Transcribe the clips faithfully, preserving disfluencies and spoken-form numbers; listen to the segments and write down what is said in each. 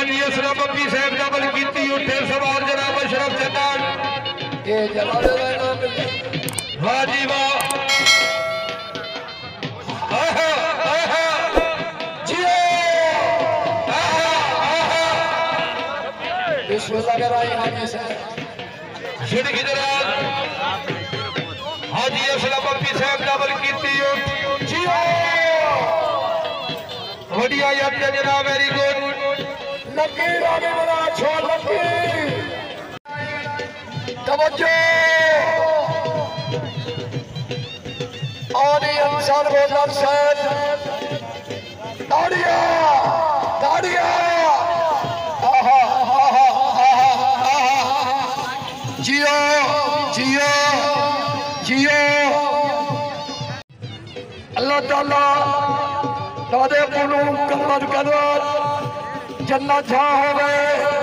हाजी असलम अब्बी साहब डबल कीती उठे सवार जनाब अशरफ जनाब ये जलाले दा नाम वाह जी वाह आहा आहा जियो आहा आहा बिस्मिल्लाह के राही हाजी साहब जिंदगी दराज हाजी असलम अब्बी साहब डबल कीती जियो बढ़िया याद जनाब वेरी गुड लकीर आगे बना छोड़ लकीर तवज्जो और इंसान रोजर सैद ताड़िया ताड़िया आहा आहा आहा जियो जियो जियो अल्लाह ताला तादे पुनू कमर कदर जन्नत जा हो गए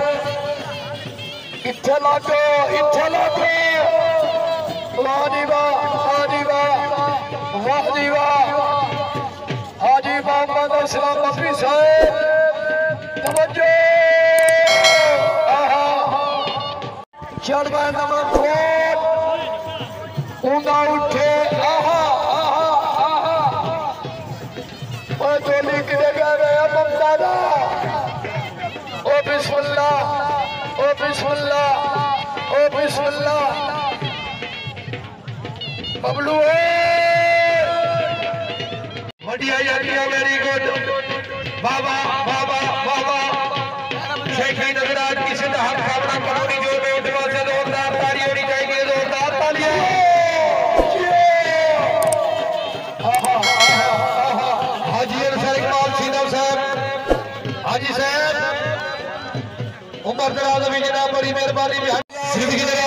इत्थे लागो इत्थे लागो वाह जी वाह वाह जी वाह वाह जी वाह हाजी मोहम्मद असलम अब्बी साहब तवज्जो आहा चढ़ गए नंबर फोर ऊंधा उठे आहा आहा आहा ओए गोली किधर गया ममता दा ओ बिस्मिल्लाह ओ बिस्मिल्लाह ओ बिस्मिल्लाह बबलू बढ़िया यादिया वेरी गुड बाबा बाबा बाबा शेखी नजरात की सिद्ध हाथ कामना करोड़ी जो में उठवा से जोरदार ताली होनी चाहिए जोरदार तालियां हाजी सर इकबाल सीनव साहब हाजी साहब उमर दराज भी जनाब बड़ी मेहरबानी